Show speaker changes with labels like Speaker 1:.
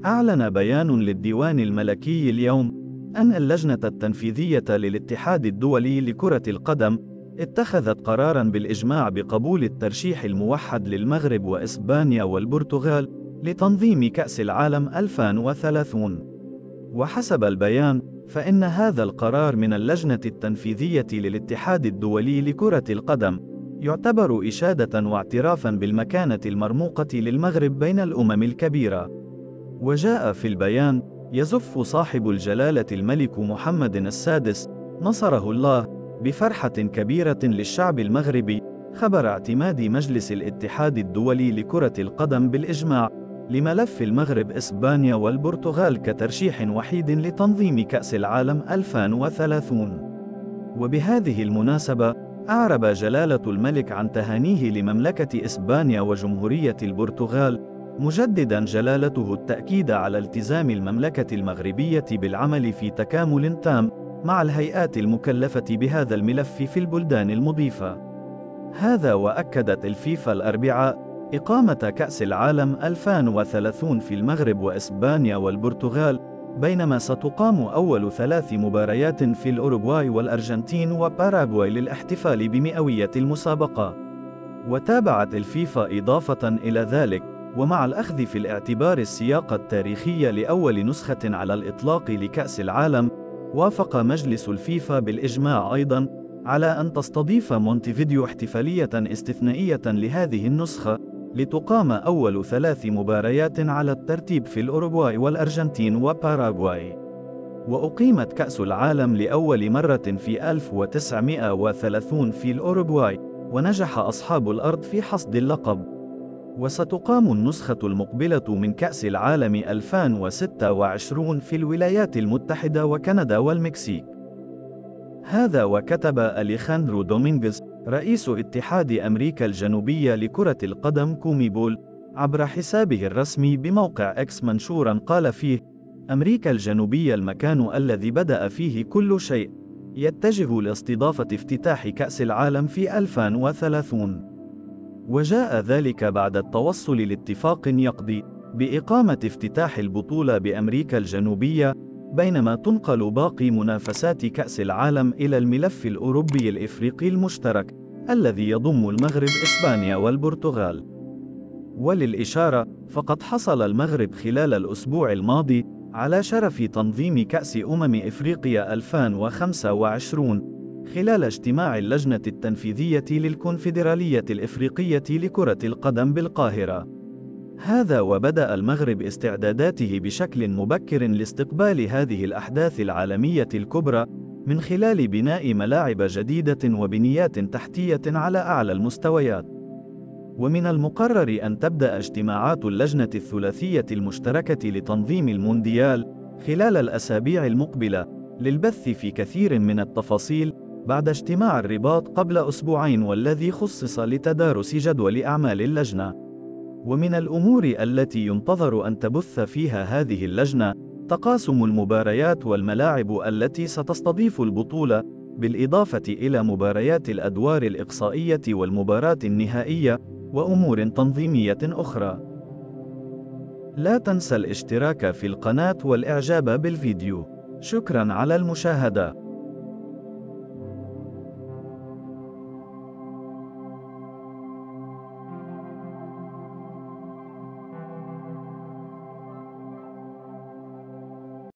Speaker 1: أعلن بيان للديوان الملكي اليوم أن اللجنة التنفيذية للاتحاد الدولي لكرة القدم اتخذت قراراً بالإجماع بقبول الترشيح الموحد للمغرب وإسبانيا والبرتغال لتنظيم كأس العالم 2030. وحسب البيان، فإن هذا القرار من اللجنة التنفيذية للاتحاد الدولي لكرة القدم يعتبر إشادة واعترافاً بالمكانة المرموقة للمغرب بين الأمم الكبيرة. وجاء في البيان: يزف صاحب الجلالة الملك محمد السادس نصره الله بفرحة كبيرة للشعب المغربي خبر اعتماد مجلس الاتحاد الدولي لكرة القدم بالإجماع لملف المغرب إسبانيا والبرتغال كترشيح وحيد لتنظيم كأس العالم 2030. وبهذه المناسبة أعرب جلالة الملك عن تهانيه لمملكة إسبانيا وجمهورية البرتغال، مجدداً جلالته التأكيد على التزام المملكة المغربية بالعمل في تكامل تام مع الهيئات المكلفة بهذا الملف في البلدان المضيفة. هذا وأكدت الفيفا الأربعاء إقامة كأس العالم 2030 في المغرب وإسبانيا والبرتغال، بينما ستقام أول 3 مباريات في الأوروغواي والأرجنتين وباراغواي للاحتفال بمئوية المسابقة. وتابعت الفيفا إضافة إلى ذلك: ومع الأخذ في الاعتبار السياق التاريخي لأول نسخة على الإطلاق لكأس العالم، وافق مجلس الفيفا بالإجماع أيضاً على أن تستضيف مونتيفيديو احتفالية استثنائية لهذه النسخة، لتقام أول 3 مباريات على الترتيب في الأوروغواي والأرجنتين وباراغواي. وأقيمت كأس العالم لأول مرة في 1930 في الأوروغواي، ونجح أصحاب الأرض في حصد اللقب. وستقام النسخة المقبلة من كأس العالم 2026 في الولايات المتحدة وكندا والمكسيك. هذا وكتب أليخاندرو دومينغيز رئيس اتحاد أمريكا الجنوبية لكرة القدم كوميبول عبر حسابه الرسمي بموقع إكس منشوراً قال فيه: أمريكا الجنوبية المكان الذي بدأ فيه كل شيء، يتجه لاستضافة افتتاح كأس العالم في 2030. وجاء ذلك بعد التوصل لاتفاق يقضي بإقامة افتتاح البطولة بأمريكا الجنوبية، بينما تنقل باقي منافسات كأس العالم إلى الملف الأوروبي الإفريقي المشترك الذي يضم المغرب، إسبانيا والبرتغال. وللإشارة، فقد حصل المغرب خلال الأسبوع الماضي على شرف تنظيم كأس إفريقيا 2025 خلال اجتماع اللجنة التنفيذية للكونفدرالية الإفريقية لكرة القدم بالقاهرة. هذا وبدأ المغرب استعداداته بشكل مبكر لاستقبال هذه الأحداث العالمية الكبرى من خلال بناء ملاعب جديدة وبنيات تحتية على أعلى المستويات. ومن المقرر أن تبدأ اجتماعات اللجنة الثلاثية المشتركة لتنظيم المونديال خلال الأسابيع المقبلة للبث في كثير من التفاصيل بعد اجتماع الرباط قبل أسبوعين، والذي خصص لتدارس جدول أعمال اللجنة. ومن الأمور التي ينتظر أن تبث فيها هذه اللجنة تقاسم المباريات والملاعب التي ستستضيف البطولة، بالإضافة إلى مباريات الأدوار الإقصائية والمباراة النهائية وأمور تنظيمية أخرى. لا تنسى الاشتراك في القناة والإعجاب بالفيديو. شكراً على المشاهدة.